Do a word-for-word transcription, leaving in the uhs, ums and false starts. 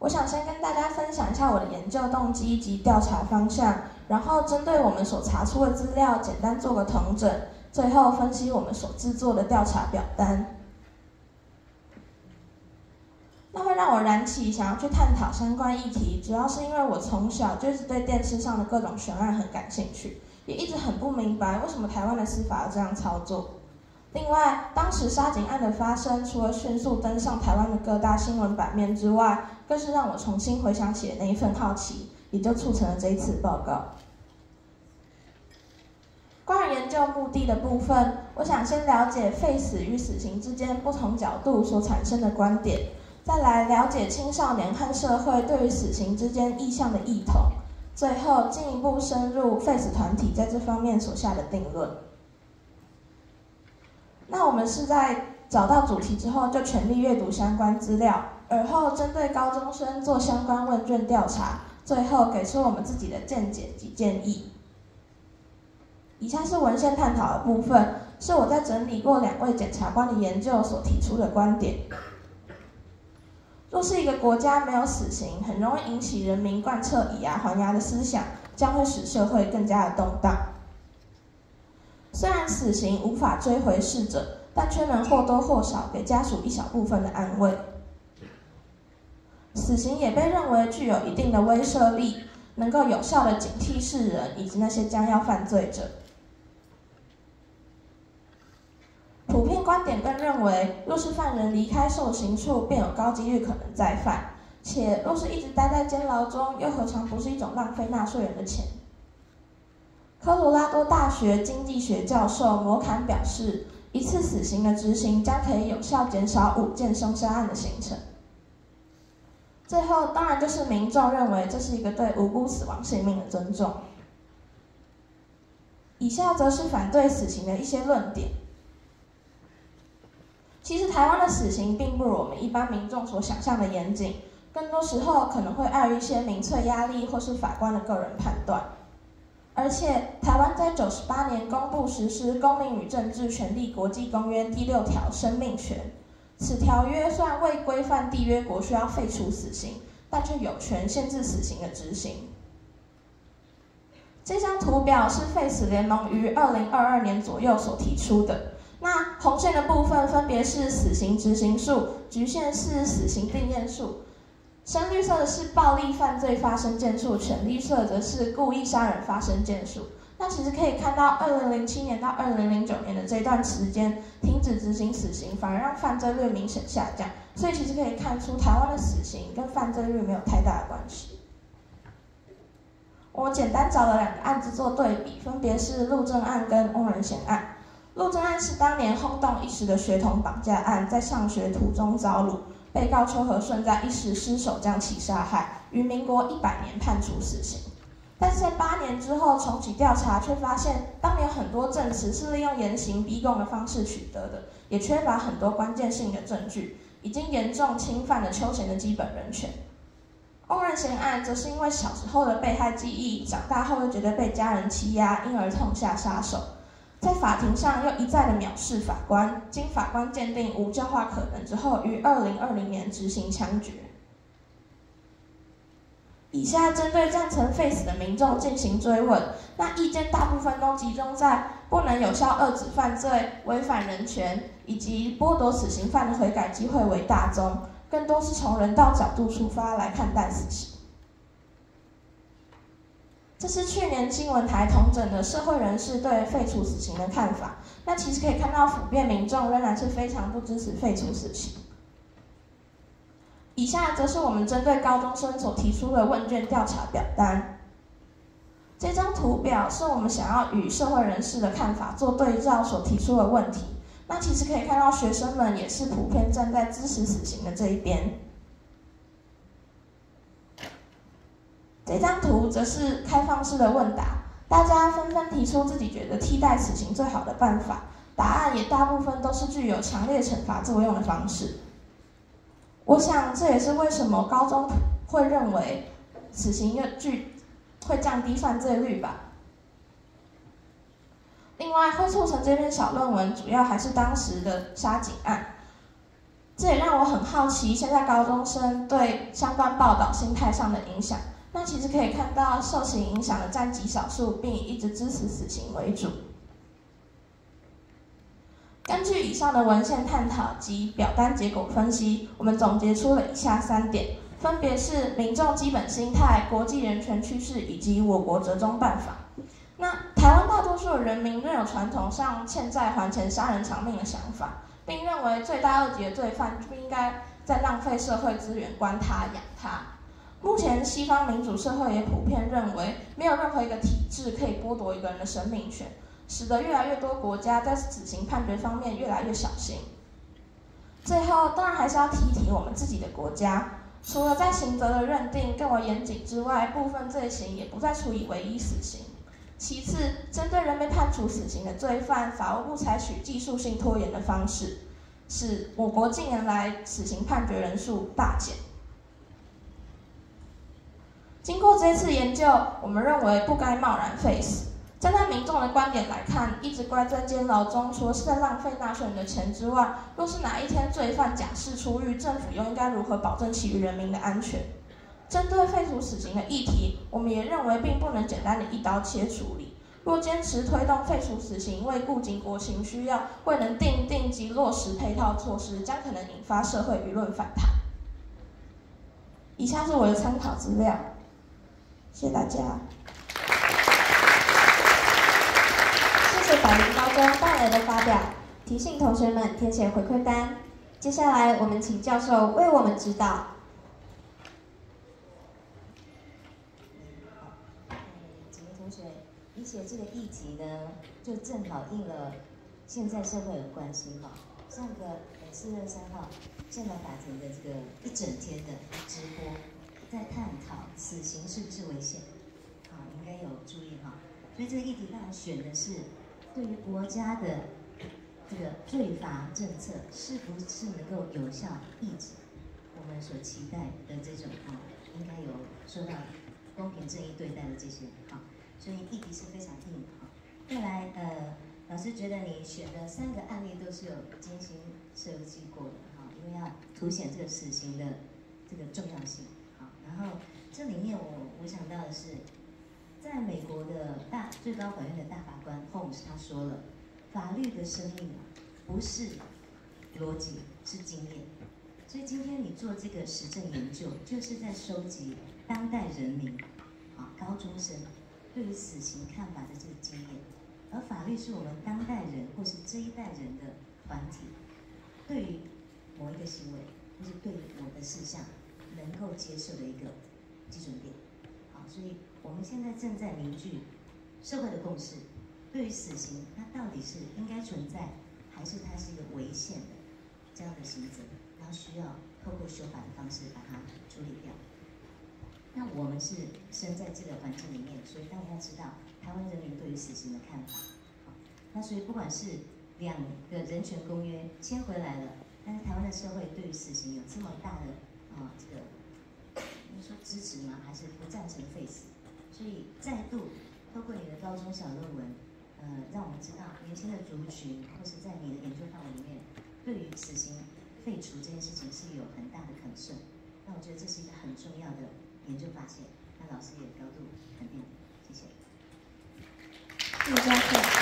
我想先跟大家分享一下我的研究动机及调查方向，然后针对我们所查出的资料简单做个统整，最后分析我们所制作的调查表单。那会让我燃起想要去探讨相关议题，主要是因为我从小就一直对电视上的各种悬案很感兴趣，也一直很不明白为什么台湾的司法要这样操作。另外，当时沙井案的发生，除了迅速登上台湾的各大新闻版面之外，更是让我重新回想起了那一份好奇，也就促成了这一次报告。关于研究目的的部分，我想先了解废死与死刑之间不同角度所产生的观点，再来了解青少年和社会对于死刑之间意向的异同，最后进一步深入废死团体在这方面所下的定论。那我们是在找到主题之后就全力阅读相关资料，而后针对高中生做相关问卷调查，最后给出我们自己的见解及建议。以下是文献探讨的部分，是我在整理过两位检察官的研究所提出的观点。若是一个国家没有死刑，很容易引起人民贯彻以牙还牙的思想，将会使社会更加的动荡。虽然死刑无法追回逝者，但却能或多或少给家属一小部分的安慰。死刑也被认为具有一定的威慑力，能够有效的警惕世人以及那些将要犯罪者。普遍观点更认为，若是犯人离开受刑处，便有高几率可能再犯，且若是一直待在监牢中，又何尝不是一种浪费纳税人的钱？科罗拉多大学经济学教授摩坎表示，一次死刑的执行将可以有效减少五件凶杀案的形成。最后，当然就是民众认为这是一个对无辜死亡性命的尊重。以下则是反对死刑的一些论点。其实台湾的死刑并不如我们一般民众所想象的严谨，更多时候可能会碍于一些民粹压力或是法官的个人判断。而且，台湾在九十八年公布实施《公民与政治权利国际公约》第六条生命权。此条约虽然未规范缔约国需要废除死刑，但却有权限制死刑的执行。这张图表是废死联盟于二零二二年左右所提出的。那红线的部分分别是死刑执行数，橘线是死刑定验数。深绿色的是暴力犯罪发生件数，浅绿色则是故意杀人发生件数。那其实可以看到，二零零七年到二零零九年的这段时间，停止执行死刑，反而让犯罪率明显下降。所以其实可以看出，台湾的死刑跟犯罪率没有太大的关系。我简单找了两个案子做对比，分别是陆正案跟翁仁贤案。陆正案是当年轰动一时的学童绑架案，在上学途中遭掳。被告邱和顺在一时失手将其杀害，于民国一百年判处死刑。但是在八年之后重启调查，却发现当年很多证词是利用严刑逼供的方式取得的，也缺乏很多关键性的证据，已经严重侵犯了邱贤的基本人权。翁仁贤案则是因为小时候的被害记忆，长大后又觉得被家人欺压，因而痛下杀手。在法庭上又一再的藐视法官，经法官鉴定无教化可能之后，于二零二零年执行枪决。以下针对赞成废死的民众进行追问，那意见大部分都集中在不能有效遏制犯罪、违反人权以及剥夺死刑犯的悔改机会为大宗，更多是从人道角度出发来看待死刑。这是去年新闻台统整的社会人士对废除死刑的看法。那其实可以看到，普遍民众仍然是非常不支持废除死刑。以下则是我们针对高中生所提出的问卷调查表单。这张图表是我们想要与社会人士的看法做对照所提出的问题。那其实可以看到，学生们也是普遍站在支持死刑的这一边。这张图则是开放式的问答，大家纷纷提出自己觉得替代死刑最好的办法，答案也大部分都是具有强烈惩罚作用的方式。我想这也是为什么高中会认为死刑具会降低犯罪率吧。另外，会促成这篇小论文，主要还是当时的沙井案。 这也让我很好奇，现在高中生对相关报道心态上的影响。那其实可以看到，受其影响的占极少数，并以一直支持死刑为主。根据以上的文献探讨及表单结果分析，我们总结出了以下三点，分别是民众基本心态、国际人权趋势以及我国折中办法。那台湾大多数的人民仍有传统上欠债还钱、杀人偿命的想法，并认为罪大恶极的罪犯不应该再浪费社会资源关他养他。目前西方民主社会也普遍认为，没有任何一个体制可以剥夺一个人的生命权，使得越来越多国家在死刑判决方面越来越小心。最后，当然还是要提一提我们自己的国家，除了在刑责的认定更为严谨之外，部分罪行也不再处以唯一死刑。其次，针对仍被判处死刑的罪犯，法务部采取技术性拖延的方式，使我国近年来死刑判决人数大减。经过这次研究，我们认为不该贸然废死。站在民众的观点来看，一直关在监牢中，除了是在浪费纳税人的钱之外，若是哪一天罪犯假释出狱，政府又应该如何保证其余人民的安全？针对废除死刑的议题，我们也认为并不能简单的一刀切处理。若坚持推动废除死刑，为顾及国情需要，未能订定及落实配套措施，将可能引发社会舆论反弹。以下是我的参考资料，谢谢大家。 谢谢百灵高中带来的发表，提醒同学们填写回馈单。接下来，我们请教授为我们指导。 几位同学，你写这个议题呢，就正好应了现在社会的关心哈。上个呃四月三号，宪法法庭的这个一整天的直播，在探讨死刑是不是违宪，好，应该有注意哈。所以这个议题当然选的是对于国家的这个罪罚政策是不是能够有效抑制我们所期待的这种啊，应该有受到公平正义对待的这些啊，所以议题是非常硬的啊。再来呃。老师觉得你选的三个案例都是有精心设计过的哈，因为要凸显这个死刑的这个重要性。好，然后这里面我我想到的是，在美国的大最高法院的大法官 Holmes 他说了，法律的生命啊不是逻辑，是经验。所以今天你做这个实证研究，就是在收集当代人民啊高中生对于死刑看法的这个经验。而法律是我们当代人或是这一代人的团体，对于某一个行为或是对于某个事项能够接受的一个基准点。好，所以我们现在正在凝聚社会的共识，对于死刑，它到底是应该存在，还是它是一个违宪的这样的刑责，然后需要透过修法的方式把它处理掉。那我们是生在这个环境里面，所以大家要知道台湾人民对于死刑的看法。好，那所以不管是两个人权公约签回来了，但是台湾的社会对于死刑有这么大的啊、呃、这个，你说支持吗？还是不赞成废死？所以再度透过你的高中小论文，呃，让我们知道年轻的族群或是在你的研究范围里面，对于死刑废除这件事情是有很大的concern。那我觉得这是一个很重要的研究发现，那老师也高度肯定，谢谢。 谢谢教授。